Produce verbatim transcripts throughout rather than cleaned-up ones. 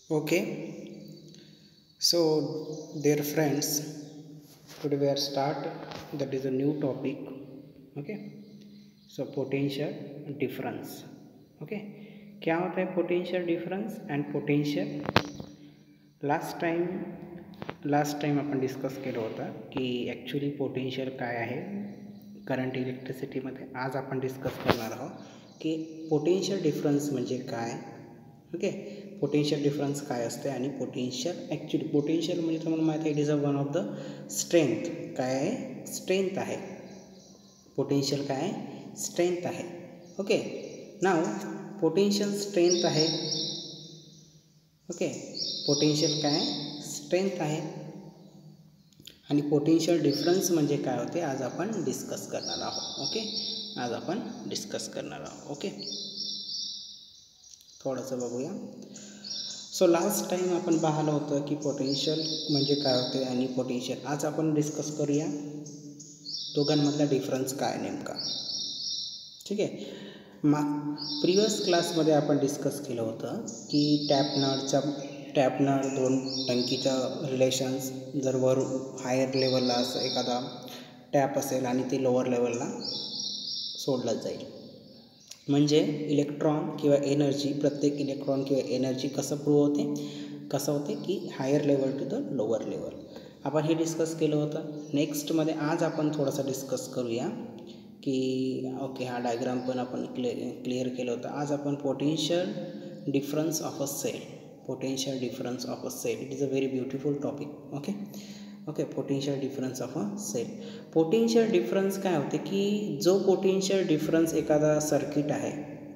Okay, so dear friends, today we are start that is a new topic. Okay, so potential difference. Okay, क्या होता है potential difference and potential? Last time last time आपण discuss केलं होतं की actually potential काय आहे current इलेक्ट्रिसिटीमध्ये. आज आपण डिस्कस करणार आहोत की पोटेन्शियल डिफरन्स म्हणजे काय. ओके, पोटेन्शियल डिफरन्स काय असते आणि पोटेन्शियल ॲक्च्युली पोटेन्शियल म्हणजे तुम्हाला माहिती आहे it is a one of the strength. काय आहे? स्ट्रेंथ आहे. पोटेन्शियल काय आहे? स्ट्रेंथ आहे. ओके, नाव पोटेन्शियल स्ट्रेंथ आहे. ओके, पोटेन्शियल काय स्ट्रेंथ आहे आणि पोटेन्शियल डिफरन्स म्हणजे काय होते आज आपण डिस्कस करणार आहोत. ओके, आज आपण डिस्कस करणार आहोत. ओके, थोडंसं बघूया. सो लास्ट टाइम आपण पाहिलं होतं की पोटेन्शियल म्हणजे काय होते आणि पोटेन्शियल. आज आपण डिस्कस करूया दोघांमधला डिफरन्स काय नेमका. ठीक आहे, मा प्रिवियस क्लासमध्ये आपण डिस्कस केलं होतं की टॅप नळचा टॅप नळ दोन टंकीचं रिलेशन्स. जर वर हायर लेवलला असं एखादा टॅप असेल आणि ते लोअर लेवलला सोडलं जाईल म्हणजे इलेक्ट्रॉन किंवा एनर्जी, प्रत्येक इलेक्ट्रॉन किंवा एनर्जी कसं प्रूव्ह होते कसं होते की higher level to the lower level. आपण हे डिस्कस केलं होतं. नेक्स्टमध्ये आज आपण थोडंसं डिस्कस करूया की ओके हा डायग्राम पण आपण क्लिअ क्लिअर केलं होतं. आज आपण potential difference of a cell potential difference of a cell it is a very beautiful topic. Okay okay potential difference of a cell. Potential difference काय होते की जो पोटेन्शियल डिफरन्स एखादा सर्किट आहे.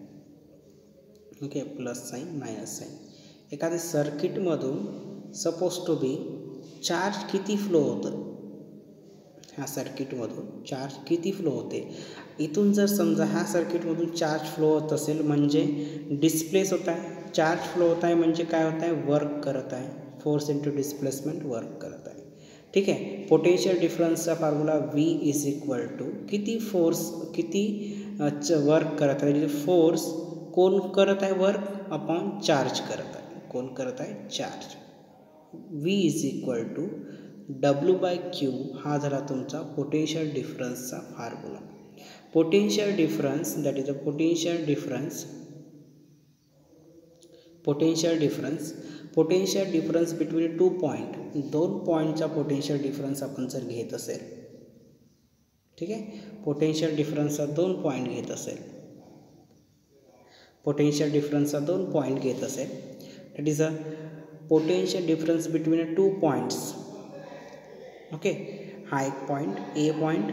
Okay, plus sign minus sign. एखाद्या सर्किटमधून suppose to be charge किती flow होतं, ह्या सर्किटमधून चार्ज किती फ्लो होते. इथून जर समजा ह्या सर्किटमधून चार्ज फ्लो होत असेल म्हणजे डिस्प्लेस होत आहे. चार्ज फ्लो होत आहे म्हणजे काय होत आहे, वर्क करत आहे. फोर्स इंटू डिस्प्लेसमेंट वर्क करत आहे. ठीक आहे, पोटेन्शियल डिफरन्सचा formula V is equal to किती फोर्स किती वर्क करत आहे. फोर्स कोण करत आहे वर्क अपॉन चार्ज करत आहे. कोण करत आहे, charge. V is equal to W by Q हा झाला तुमचा पोटेन्शियल डिफरन्सचा formula. Potential difference that is a potential difference potential difference potential difference between two point. दोन पॉईंटचा पोटेन्शियल डिफरन्स आपण जर घेत असेल, ठीक आहे, पोटेन्शियल डिफरन्सचा दोन पॉईंट घेत असेल पोटेन्शियल डिफरन्सचा दोन पॉईंट घेत असेल that is a potential difference between two points. Okay, हा एक point A point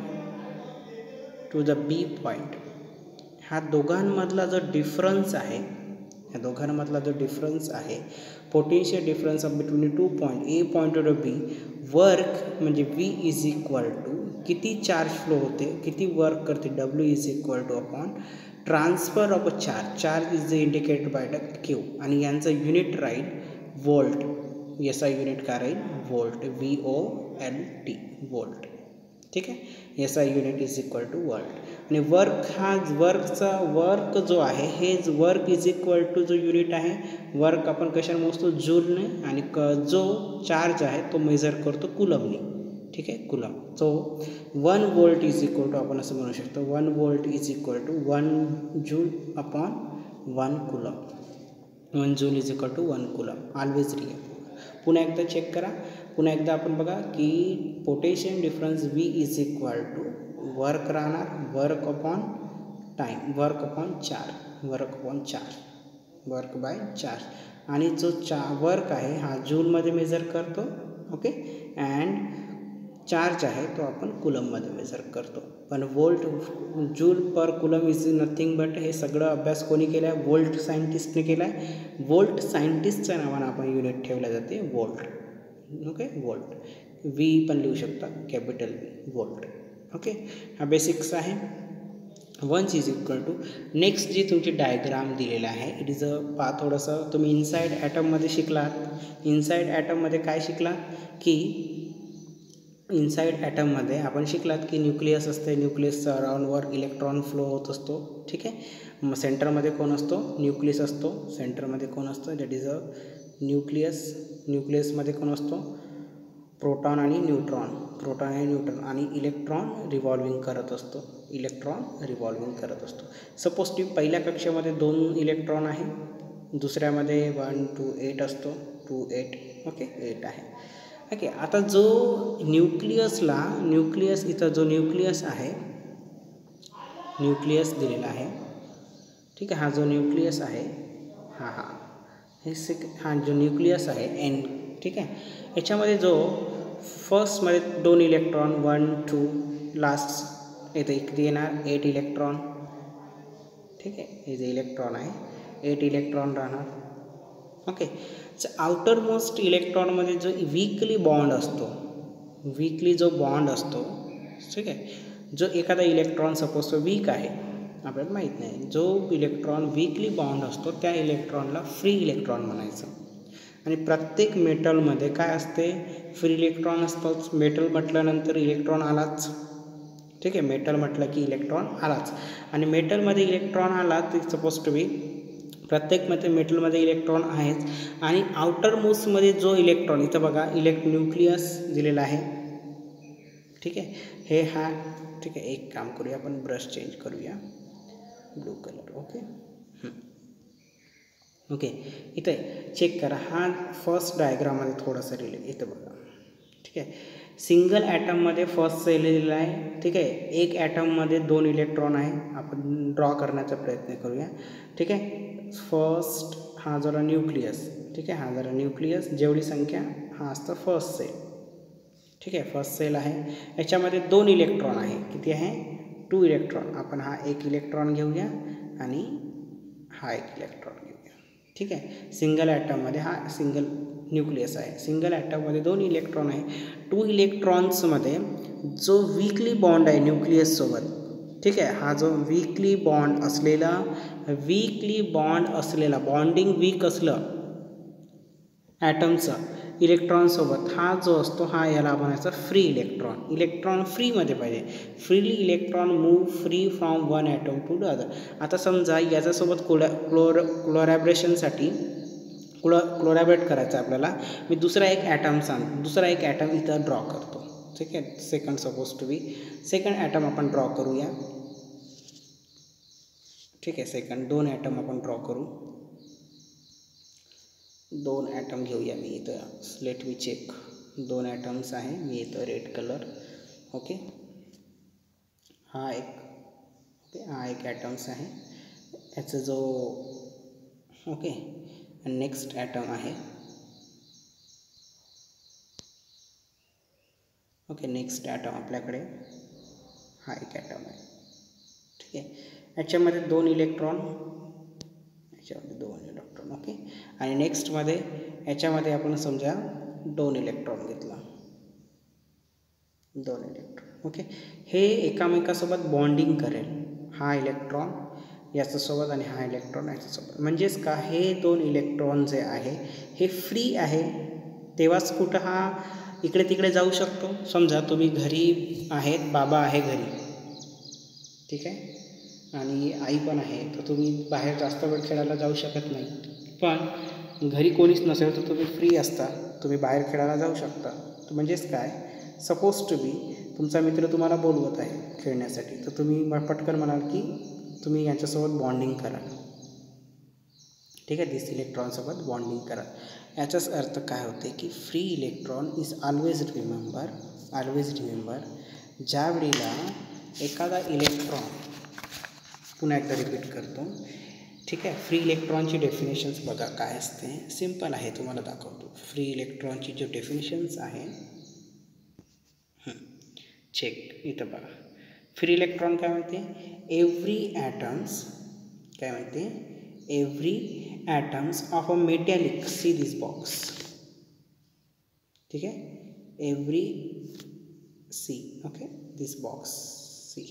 to the B point. ह्या दोघांमधला जो डिफरन्स आहे ह्या दोघांमधला जो डिफरन्स आहे potential difference of between two point A point to the B. Work म्हणजे व्ही इज इक्वल टू किती चार्ज फ्लो होते, किती वर्क करते, W is equal to upon transfer of a charge. Charge is indicated by the Q आणि यांचं unit राहील volt. याचा unit काय राहील, volt. V O L T, volt. ठीक आहे, याचा unit is equal to volt. आणि वर्क हा वर्कचा वर्क जो आहे हे वर्क इज इक्वल टू जो युनिट आहे वर्क आपण कशाने मोजतो, जूलने. आणि क जो चार्ज आहे तो मेजर करतो कुलमने. ठीक आहे, coulomb. So one volt is equal to आपण असं म्हणू शकतो one volt is equal to one joule upon one coulomb. One joule is equal to one coulomb. Always real. पुन्हा एकदा चेक करा. पुन्हा एकदा आपण बघा की potential difference V is equal to work राहणार work upon time, work upon charge, work upon charge, work by charge. आणि जो चा वर्क आहे हा जूलमध्ये मेजर करतो. ओके, अँड चार्ज आहे तो आपण कुलममध्ये मेजर करतो. पण volt joule per coulomb is nothing but हे सगळं अभ्यास कोणी केला आहे, वोल्ट सायंटिस्टने केला आहे. वोल्ट सायंटिस्टच्या नावानं आपण युनिट ठेवल्या जाते वोल्ट. Okay, volt. व्ही पण लिहू शकता कॅपिटल व्ही, वोल्ट. ओके, हा बेसिक्स आहे. Once is equal to next जी तुमची डायग्राम दिलेला आहे इट इज अ पा थोडंसं तुम्ही इनसाइड ॲटममध्ये शिकलात. इनसाइड ॲटममध्ये काय शिकलात की इनसाइड ॲटममध्ये आपण शिकलात की न्यूक्लियस असते. न्यूक्लियसच्या अराउंडवर इलेक्ट्रॉन फ्लो होत असतो. ठीक आहे, मग सेंटरमध्ये कोण असतो, न्यूक्लियस असतो. सेंटरमध्ये कोण असतं, दॅट इज अ न्यूक्लियस, न्यूक्लियसमध्ये कोण असतो? प्रोटॉन आणि न्यूट्रॉन, प्रोटॉन आणि न्यूट्रॉन, आणि इलेक्ट्रॉन रिव्हॉल्विंग करत असतो, इलेक्ट्रॉन रिव्हॉल्विंग करत असतो. सपोज टी पहिल्या कक्षेमध्ये दोन इलेक्ट्रॉन आहे, दुसऱ्यामध्ये वन टू एट असतो, टू एट ओके एट आहे. ओके, आता जो न्यूक्लियसला न्यूक्लियस इथं जो न्यूक्लियस आहे, न्यूक्लियस दिलेला आहे, ठीक आहे. हा जो न्यूक्लियस आहे, हा हा हे सेक हा जो न्यूक्लियस आहे एन, ठीक आहे. याच्यामध्ये जो फर्स्टमध्ये दोन इलेक्ट्रॉन वन टू, लास्ट इथे किती येणार? एट इलेक्ट्रॉन, ठीक आहे. हे जे इलेक्ट्रॉन आहे एट इलेक्ट्रॉन राहणार. ओके, आउटर मोस्ट इलेक्ट्रॉनमध्ये जो वीकली बॉन्ड असतो, वीकली जो बॉन्ड असतो, ठीक आहे. जो एखादा इलेक्ट्रॉन सपोज तो वीक आहे, आपल्याला माहीत नाही, जो इलेक्ट्रॉन वीकली बॉन्ड असतो त्या इलेक्ट्रॉनला फ्री इलेक्ट्रॉन म्हणायचं. आणि प्रत्येक मेटलमध्ये काय असते? फ्री इलेक्ट्रॉन असतोच. मेटल म्हटल्यानंतर इलेक्ट्रॉन आलाच, ठीक आहे. मेटल म्हटलं की इलेक्ट्रॉन आलाच, आणि मेटलमध्ये इलेक्ट्रॉन आला ते सपोज टू बी प्रत्येकमध्ये मेटलमध्ये इलेक्ट्रॉन आहेच. आणि आउटर मोस्टमध्ये जो इलेक्ट्रॉन, इथं बघा इलेक्ट न्यूक्लियस दिलेला आहे, ठीक आहे. हे हा, ठीक आहे. एक काम करूया, आपण ब्रश चेंज करूया, ब्लू कलर, ओके ओके. इथे चेक करा, हा फर्स्ट डायग्राममध्ये थोडंसं रिले इथं बघा, ठीक आहे. सिंगल ॲटममध्ये फर्स्ट सेल दिलेला आहे, ठीक आहे. एक ॲटममध्ये दोन इलेक्ट्रॉन आहे, आपण ड्रॉ करण्याचा प्रयत्न करूया, ठीक आहे. फर्स्ट हा जरा न्यूक्लियस, ठीक आहे. हा जरा न्यूक्लियस, जेवढी संख्या हा असतं फर्स्ट सेल, ठीक आहे. फर्स्ट सेल आहे, याच्यामध्ये दोन इलेक्ट्रॉन आहे, किती आहे? Two electron. आपण हा एक इलेक्ट्रॉन घेऊया आणि हा एक इलेक्ट्रॉन घेऊया, ठीक आहे. सिंगल ॲटममध्ये हा सिंगल न्यूक्लियस आहे, सिंगल ॲटममध्ये दोन इलेक्ट्रॉन आहे. टू इलेक्ट्रॉन्समध्ये जो वीकली बॉन्ड आहे न्यूक्लियससोबत, ठीक आहे. हा जो वीकली बॉन्ड असलेला वीकली बॉन्ड असलेला बॉन्डिंग वीक असलं ॲटमचं इलेक्ट्रॉनसोबत, हा जो असतो हा याला म्हणायचा फ्री इलेक्ट्रॉन. इलेक्ट्रॉन फ्रीमध्ये पाहिजे, freely electron move free from one atom to the other. आता समजा याच्यासोबत क्लोरा क्लोर क्लोरॅब्रेशनसाठी क्लो क्लोरॅब्रेट करायचं आपल्याला, मी दुसरा एक ॲटम सांग दुसरा एक ॲटम इथं ड्रॉ करतो, ठीक आहे. Second suppose to be second atom आपण ड्रॉ करूया, ठीक आहे. सेकंड दोन ॲटम आपण ड्रॉ करू, दोन ॲटम घेऊया. मी इथं लेट मी चेक, दोन ॲटम्स आहे, मी इथं रेड कलर, ओके. हा एक, ओके, हा एक ॲटम्स आहे, याचा जो, ओके. नेक्स्ट ॲटम आहे, ओके. नेक्स्ट ॲटम आपल्याकडे हा एक ॲटम आहे, ठीक आहे. याच्यामध्ये दोन इलेक्ट्रॉन, याच्यामध्ये दोन इलेक्ट्रॉन, ओके. आणि नेक्स्टमध्ये याच्यामध्ये आपण समजा दोन इलेक्ट्रॉन घेतला, दोन इलेक्ट्रॉन, ओके. हे एकामेकासोबत बॉन्डिंग करेल, हा इलेक्ट्रॉन याच्यासोबत आणि हा इलेक्ट्रॉन याच्यासोबत. म्हणजेच का हे दोन इलेक्ट्रॉन जे आहे हे फ्री आहे, तेव्हाच कुठं हा इकडे तिकडे जाऊ शकतो. समजा तुम्ही घरी आहेत, बाबा आहे घरी, ठीक आहे, आणि आई पण आहे, तर तुम्ही बाहेर जास्त वेळ खेळायला जाऊ शकत नाही. पण घरी कोणीच नसेल तर तुम्ही फ्री असता, तुम्ही बाहेर खेळायला जाऊ शकता. तर म्हणजेच काय, सपोज टू बी तुमचा मित्र तुम्हाला बोलवत आहे खेळण्यासाठी, तर तुम्ही पटकन म्हणाल की तुम्ही यांच्यासोबत बॉन्डिंग करा, ठीक आहे. दिस इलेक्ट्रॉनसोबत बॉन्डिंग करा. याचाच अर्थ काय होते की free electron is always remember, always remember ज्या वेळेला एखादा इलेक्ट्रॉन, पुन्हा एकदा रिपीट करतो, ठीक आहे. फ्री इलेक्ट्रॉनची डेफिनेशन्स बघा काय असते, सिम्पल आहे, तुम्हाला दाखवतो. फ्री इलेक्ट्रॉनची जो डेफिनेशन्स आहे, चेक इथं बघा. फ्री इलेक्ट्रॉन काय म्हणते, एव्हरी ॲटम्स, काय म्हणते, every atoms of a metallic, see this box, ठीक आहे. Every see, okay, this box see,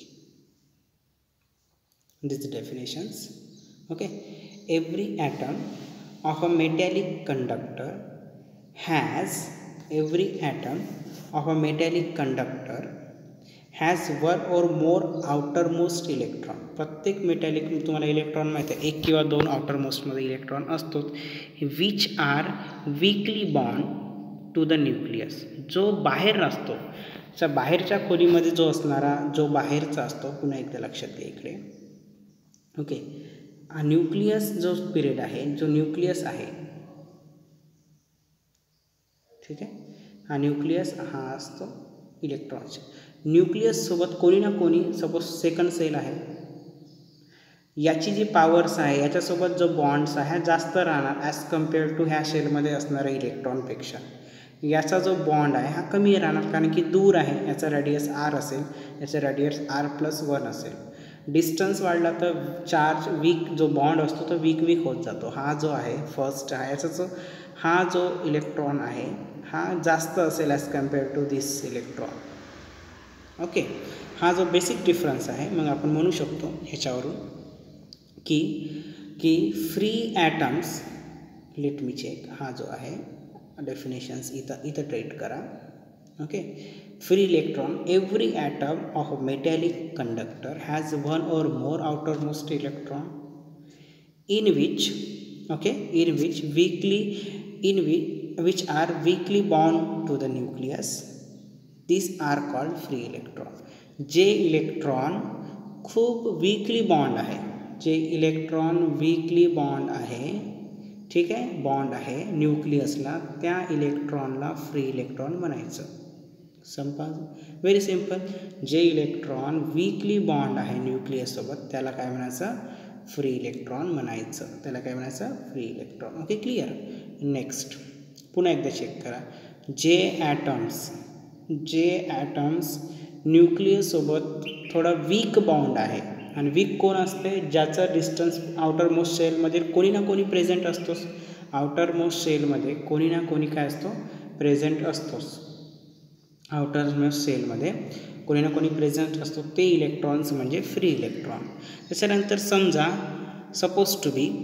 this definitions, okay. Every atom of a metallic conductor has every atom of a metallic conductor has one or more outermost electron. प्रत्येक metallic तुम्हाला electron माहिती आहे, एक किंवा दोन आउटरमोस्टमध्ये इलेक्ट्रॉन असतोच, which are weakly bond to the nucleus. जो बाहेर असतो, च्या बाहेरच्या खोलीमध्ये जो असणारा जो बाहेरचा असतो, पुन्हा एकदा लक्षात घ्या इकडे. ओके, हा न्यूक्लियस जो पिरियड आहे, जो न्यूक्लियस आहे, ठीक आहे, हा न्यूक्लियस हा असतो इलेक्ट्रॉनचा. न्यूक्लियससोबत कोणी ना कोणी, सपोज सेकंड सेल आहे, याची जी पॉवर्स आहे याच्यासोबत जो बॉन्ड्स आहे जास्त राहणार ॲज कम्पेअर टू ह्या शेलमध्ये असणाऱ्या इलेक्ट्रॉनपेक्षा. याचा जो बॉन्ड आहे हा कमी राहणार, कारण की दूर आहे, याचा रेडियस आर असेल, याचा रेडियस आर प्लस वन असेल. डिस्टन्स वाढला तर चार्ज वीक, जो बॉन्ड असतो तो वीक वीक होत जातो. हा जो आहे फर्स्ट आहे, याचा जो हा जो इलेक्ट्रॉन आहे हा जास्त असेल as compare to this electron. Okay, हा जो बेसिक डिफरन्स आहे, मग आपण म्हणू शकतो ह्याच्यावरून की की free atoms, let me check, हा जो आहे डेफिनेशन्स इथं इथं ट्रेट करा. Okay, free electron, every atom of a metallic conductor has one or more outermost electron in which, okay, in which weakly in which, which are weakly bound to the nucleus. These are called free electron. जे electron खूप weakly bond आहे, जे electron weakly bond आहे, ठीक आहे, bond आहे न्यूक्लियसला, त्या इलेक्ट्रॉनला free electron म्हणायचं. संपा, व्हेरी सिम्पल. जे इलेक्ट्रॉन वीकली बॉन्ड आहे न्यूक्लियससोबत त्याला काय म्हणायचं, फ्री इलेक्ट्रॉन म्हणायचं. त्याला काय म्हणायचं, free electron. Okay, clear. Next पुन्हा एकदा चेक करा. जे ॲटम्स जे ॲटम्स न्यूक्लियससोबत थोडा वीक बाउंड आहे, आणि वीक कोण असते, ज्याचा डिस्टन्स आउटर मोस्ट सेलमध्ये कोणी ना कोणी प्रेझेंट असतोच. आउटर मोस्ट सेलमध्ये कोणी ना कोणी काय असतो, प्रेझेंट असतोच. आउटर मोस्ट सेलमध्ये कोणी ना कोणी प्रेझेंट असतो, ते इलेक्ट्रॉन्स म्हणजे फ्री इलेक्ट्रॉन. त्याच्यानंतर समजा suppose to B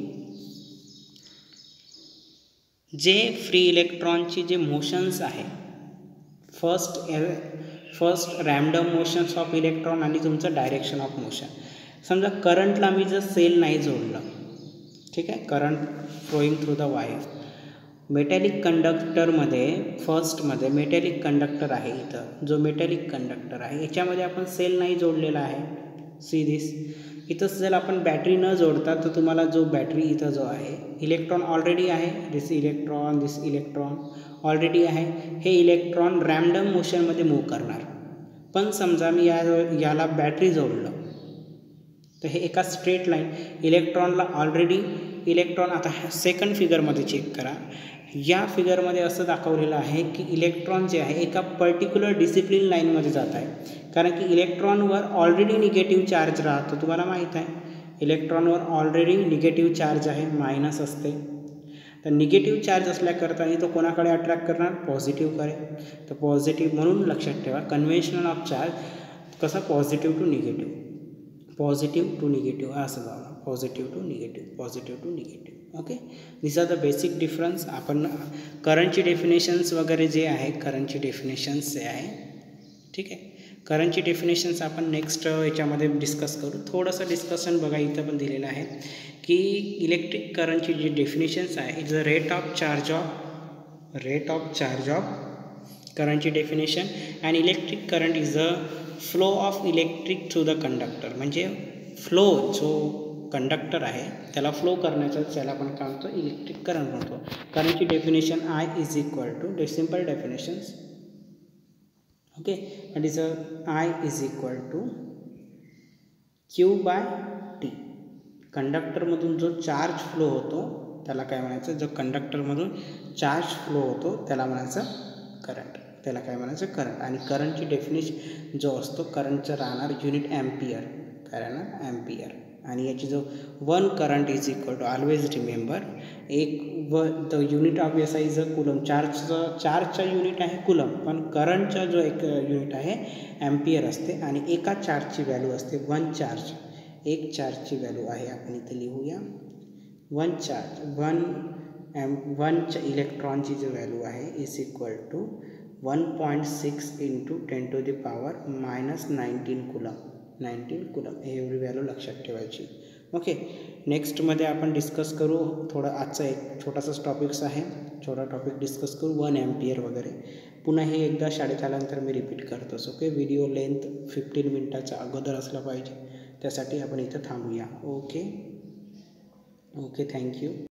J free इलेक्ट्रॉनची जे मोशन्स आहे, first first random motions of electron आणि तुमचं डायरेक्शन ऑफ मोशन. समजा करंटला मी जर सेल नाही जोडलं, ठीक आहे, current flowing through the wire, metallic कंडक्टरमध्ये फर्स्टमध्ये मेटॅलिक कंडक्टर आहे इथं, जो मेटॅलिक कंडक्टर आहे याच्यामध्ये आपण सेल नाही जोडलेला आहे. सी दिस, इथंच जर आपण बॅटरी न जोडता तर तुम्हाला जो बॅटरी इथं जो आहे, इलेक्ट्रॉन ऑलरेडी आहे, this electron this electron already आहे, हे इलेक्ट्रॉन रॅन्डम मोशनमध्ये मूव्ह करणार. पण समजा मी या याला बॅटरी जोडलं तर हे एका स्ट्रेट लाईन, इलेक्ट्रॉनला ऑलरेडी इलेक्ट्रॉन, आता सेकंड फिगरमध्ये चेक करा, या फिगरमध्ये असं दाखवलेलं आहे की इलेक्ट्रॉन जे आहे एका पर्टिक्युलर डिसिप्लिन लाईनमध्ये जात आहे, कारण की इलेक्ट्रॉनवर ऑलरेडी निगेटिव्ह चार्ज राहतो. तुम्हाला माहीत आहे इलेक्ट्रॉनवर ऑलरेडी निगेटिव्ह चार्ज आहे, मायनस असते. तर निगेटिव्ह चार्ज असल्याकरता तो कोणाकडे अट्रॅक्ट करणार, पॉझिटिव्हकडे. तर पॉझिटिव्ह म्हणून लक्षात ठेवा, कन्व्हेन्शनल ऑफ चार्ज कसं, positive to negative, positive to negative असं झालं, positive to negative, positive to negative. Okay, this are the basic difference. आपण करंटची डेफिनेशन्स वगैरे जे आहे, करंटची डेफिनेशन्स जे आहे, ठीक आहे, करंटची डेफिनेशन्स आपण नेक्स्ट याच्यामध्ये डिस्कस करू. थोडंसं डिस्कशन बघा इथं पण दिलेलं आहे की इलेक्ट्रिक करंटची जी डेफिनेशन्स आहे, is the rate of charge of rate of charge of करंटची definition, and electric current is a flow of electric through the conductor. म्हणजे फ्लो जो कंडक्टर आहे त्याला फ्लो करण्याचा त्याला आपण काय म्हणतो, इलेक्ट्रिक करंट म्हणतो. करंटची definition I is equal to the simple definitions. Okay, that is a I is equal to Q by T. कंडक्टरमधून जो चार्ज फ्लो होतो त्याला काय म्हणायचं, जो कंडक्टरमधून चार्ज फ्लो होतो त्याला म्हणायचं करंट, त्याला काय म्हणायचं करंट. आणि करंटची डेफिनेशन जो असतो, करंटचं राहणार युनिट ॲम्पियर, काय राहणार ॲम्पियर. आणि याची जो one current is equal to, always remember, एक व the unit of S I is a coulomb. चार्जचं चार्जचा युनिट आहे कुलम, पण करंटचा जो एक युनिट आहे ॲम्पियर असते, आणि एका चार्जची व्हॅल्यू असते वन चार्ज. एक चार्जची व्हॅल्यू आहे, आपण इथे लिहूया one charge, one M one इलेक्ट्रॉनची जी व्हॅल्यू आहे is equal to one point six into ten to the power minus nineteen coulomb, nineteen coulomb. एवढी व्हॅल्यू लक्षात ठेवायची. ओके, नेक्स्टमध्ये आपण डिस्कस करू थोडा आजचा एक छोटासाच टॉपिक्स आहे, छोटा टॉपिक डिस्कस करू वन ॲम्पियर वगैरे. पुन्हा हे एकदा शाळेत आल्यानंतर मी रिपीट करतोच. ओके, व्हिडिओ लेंथ फिफ्टीन मिनटाच्या अगोदर असला पाहिजे, त्यासाठी आपण इथं थांबूया. Okay okay thank you.